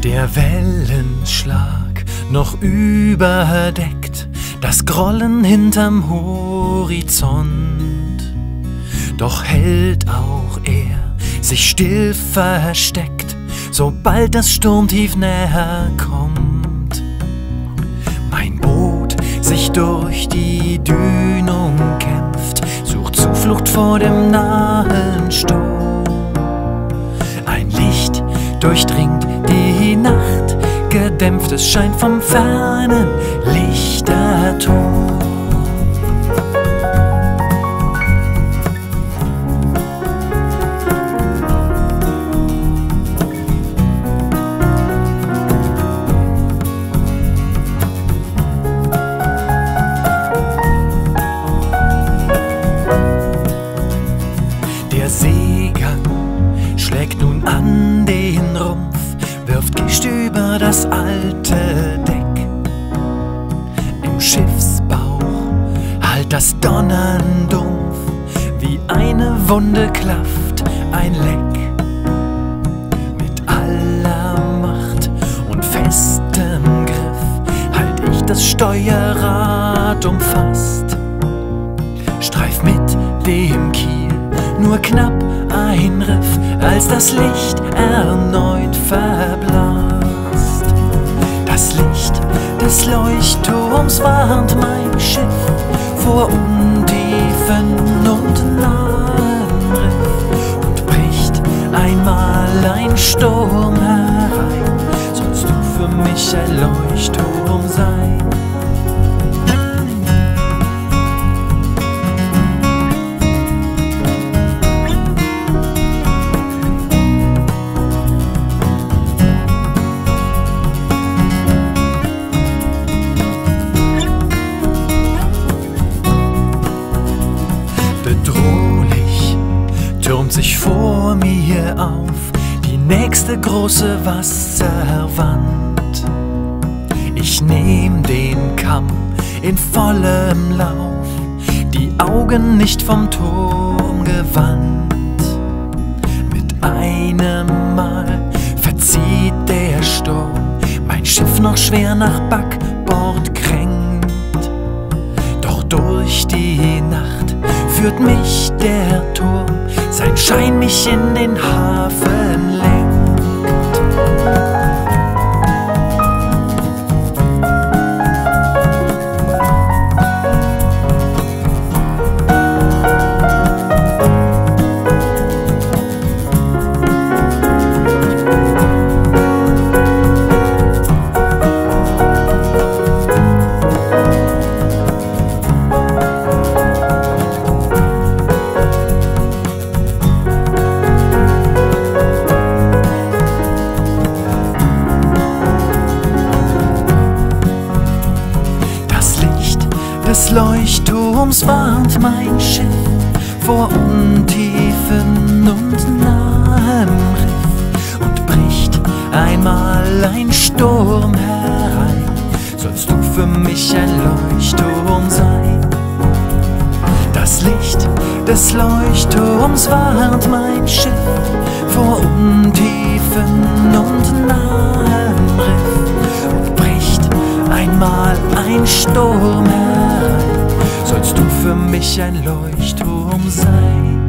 Der Wellenschlag noch überdeckt das Grollen hinterm Horizont. Doch hält auch er sich still versteckt, sobald das Sturmtief näher kommt. Mein Boot sich durch die Dünung kämpft, sucht Zuflucht vor dem nahen Sturm. Ein Licht durchdringt die Nacht, gedämpftes scheint vom fernen Lichterturm. Der Seegang schlägt nun an den Rumpf, wirft Gischt über das alte Deck. Im Schiffsbauch hallt das Donnern dumpf, wie eine Wunde klafft ein Leck. Mit aller Macht und festem Griff halt ich das Steuerrad umfasst, streif mit dem Kiel nur knapp ein Riff, als das Licht erneut verblasst. Das Licht des Leuchtturms warnt mein Schiff vor Untiefen und nahen Riff. Und bricht einmal ein Sturm herein, sollst du für mich ein Leuchtturm sein. Bedrohlich türmt sich vor mir auf die nächste große Wasserwand. Ich nehm den Kamm in vollem Lauf, die Augen nicht vom Turm gewandt. Mit einem Mal verzieht der Sturm mein Schiff noch schwer nach Backbord kränkt. Doch durch die Nacht führt mich der Turm, sein Schein mich in den Hafen lenkt. Des Leuchtturms warnt mein Schiff vor Untiefen und nahem Riff. Und bricht einmal ein Sturm herein, sollst du für mich ein Leuchtturm sein. Das Licht des Leuchtturms warnt mein Schiff vor Untiefen und nahem Riff. Und bricht einmal ein Sturm herein, sollst du für mich ein Leuchtturm sein.